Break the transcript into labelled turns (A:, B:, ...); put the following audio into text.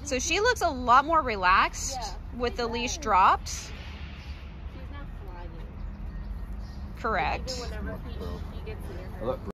A: So she looks a lot more relaxed with the leash dropped.
B: She's not flying.
A: Correct.
B: Even whenever he gets near her.